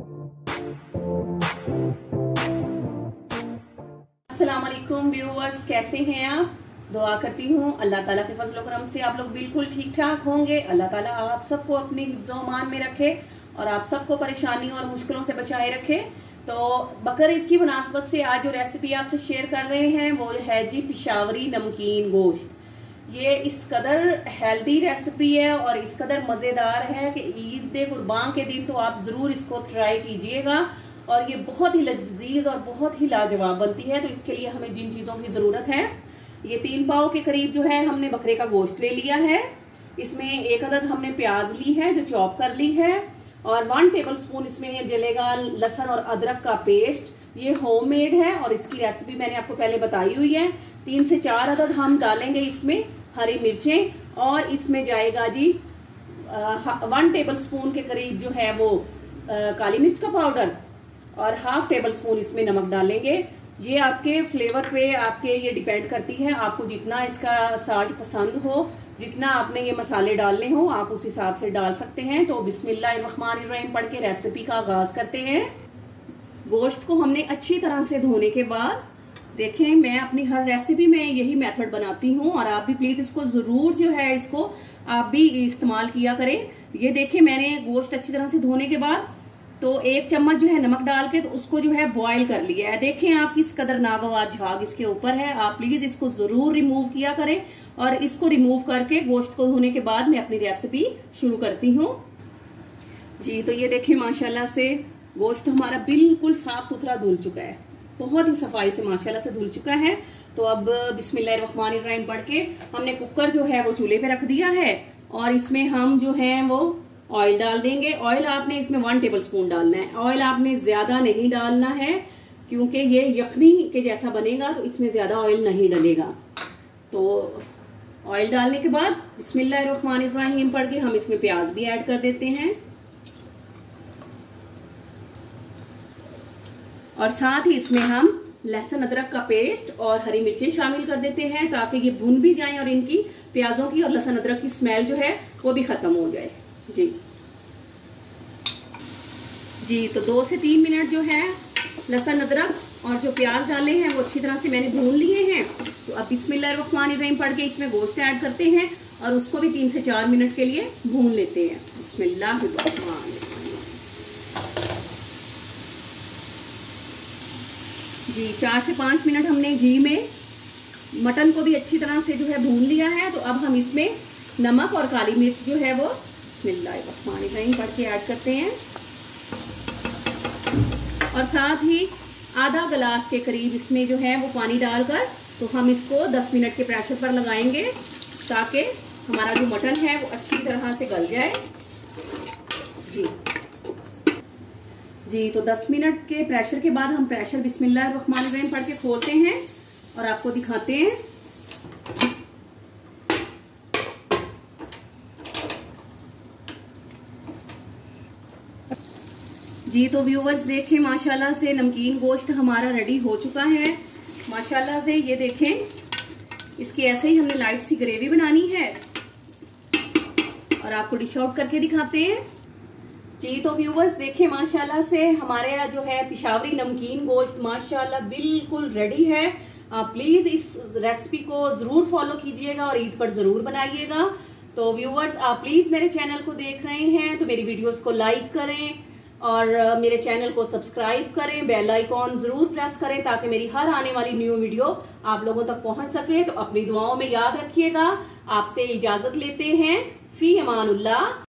अस्सलाम वालेकुम व्यूअर्स, कैसे हैं आप? दुआ करती हूँ अल्लाह ताला के फजल करम से आप लोग बिल्कुल ठीक ठाक होंगे। अल्लाह ताला आप सबको अपनी हिफ्ज़-ओ-अमान में रखे और आप सबको परेशानी और मुश्किलों से बचाए रखे। तो बकर ईद की मुनासबत से आज जो रेसिपी आपसे शेयर कर रहे हैं वो है जी पिशावरी नमकीन गोश्त। ये इस कदर हेल्दी रेसिपी है और इस कदर मज़ेदार है कि ईद कुर्बान के दिन तो आप ज़रूर इसको ट्राई कीजिएगा और ये बहुत ही लजीज और बहुत ही लाजवाब बनती है। तो इसके लिए हमें जिन चीज़ों की ज़रूरत है, ये 3 पाव के करीब जो है हमने बकरे का गोश्त ले लिया है। इसमें 1 अदद हमने प्याज ली है जो चॉप कर ली है और 1 टेबलस्पून इसमें जलेगा लहसुन और अदरक का पेस्ट। ये होममेड है और इसकी रेसिपी मैंने आपको पहले बताई हुई है। 3 से 4 अदद हम डालेंगे इसमें हरी मिर्चें और इसमें जाएगा जी 1 टेबलस्पून के करीब जो है वो काली मिर्च का पाउडर और 1/2 टेबलस्पून इसमें नमक डालेंगे। ये आपके फ्लेवर पे आपके ये डिपेंड करती है, आपको जितना इसका साल्ट पसंद हो, जितना आपने ये मसाले डालने हो आप उस हिसाब से डाल सकते हैं। तो बिस्मिल्लाहिर्रहमानिर्रहीम पढ़ के रेसिपी का आगाज करते हैं। गोश्त को हमने अच्छी तरह से धोने के बाद, देखें मैं अपनी हर रेसिपी में यही मेथड बनाती हूँ और आप भी प्लीज इसको जरूर जो है इसको आप भी इस्तेमाल किया करें। ये देखें मैंने गोश्त अच्छी तरह से धोने के बाद तो 1 चम्मच जो है नमक डाल के तो उसको जो है बॉईल कर लिया है। देखें आप किस कदर नागवार झाग इसके ऊपर है। आप प्लीज इसको जरूर रिमूव किया करें और इसको रिमूव करके गोश्त को धोने के बाद मैं अपनी रेसिपी शुरू करती हूँ जी। तो ये देखें माशाल्लाह से गोश्त हमारा बिल्कुल साफ सुथरा धुल चुका है, बहुत ही सफाई से माशाल्लाह से धुल चुका है। तो अब बिस्मिल्लाहिर्रहमानिर्रहीम पढ़ के हमने कुकर जो है वो चूल्हे पे रख दिया है और इसमें हम जो है वो ऑयल डाल देंगे। ऑयल आपने इसमें 1 टेबलस्पून डालना है। ऑयल आपने ज्यादा नहीं डालना है क्योंकि ये यखनी के जैसा बनेगा तो इसमें ज्यादा ऑयल नहीं डलेगा। तो ऑयल डालने के बाद बिस्मिल्लाहिर्रहमानिर्रहीम पढ़ के हम इसमें प्याज भी ऐड कर देते हैं और साथ ही इसमें हम लहसुन अदरक का पेस्ट और हरी मिर्चें शामिल कर देते हैं ताकि ये भुन भी जाएं और इनकी प्याजों की और लहसुन अदरक की स्मेल जो है वो भी खत्म हो जाए जी। तो 2 से 3 मिनट जो है लहसुन अदरक और जो प्याज डाले हैं वो अच्छी तरह से मैंने भून लिए हैं। तो अब बिस्मिल्लाहिर्रहमानिर्रहीम पढ़ के इसमें गोश्त ऐड करते हैं और उसको भी 3 से 4 मिनट के लिए भून लेते हैं। बिस्मिल्लाहिर्रहमानिर्रहीम जी। 4 से 5 मिनट हमने घी में मटन को भी अच्छी तरह से जो है भून लिया है। तो अब हम इसमें नमक और काली मिर्च जो है वो बिस्मिल्लाहिर्रहमानिर्रहीम पढ़ के ऐड करते हैं और साथ ही आधा गिलास के करीब इसमें जो है वो पानी डालकर तो हम इसको 10 मिनट के प्रेशर पर लगाएंगे ताकि हमारा जो मटन है वो अच्छी तरह से गल जाए जी। तो 10 मिनट के प्रेशर के बाद हम प्रेशर बिस्मिल्लाहिर्रहमानिर्रहीम पढ़ के खोलते हैं और आपको दिखाते हैं जी। तो व्यूवर्स देखें माशाल्लाह से नमकीन गोश्त हमारा रेडी हो चुका है माशाल्लाह से। ये देखें इसकी ऐसे ही हमने लाइट सी ग्रेवी बनानी है और आपको डिश आउट करके दिखाते हैं जी। तो व्यूवर्स देखें माशाल्लाह से हमारे जो है पिशावरी नमकीन गोश्त माशाल्लाह बिल्कुल रेडी है। आप प्लीज इस रेसिपी को जरूर फॉलो कीजिएगा और ईद पर जरूर बनाइएगा। तो व्यूवर्स आप प्लीज मेरे चैनल को देख रहे हैं तो मेरी वीडियोस को लाइक करें और मेरे चैनल को सब्सक्राइब करें, बेल आइकॉन जरूर प्रेस करें ताकि मेरी हर आने वाली न्यू वीडियो आप लोगों तक पहुंच सके। तो अपनी दुआओं में याद रखिएगा। आपसे इजाजत लेते हैं। फी अमानुल्लाह।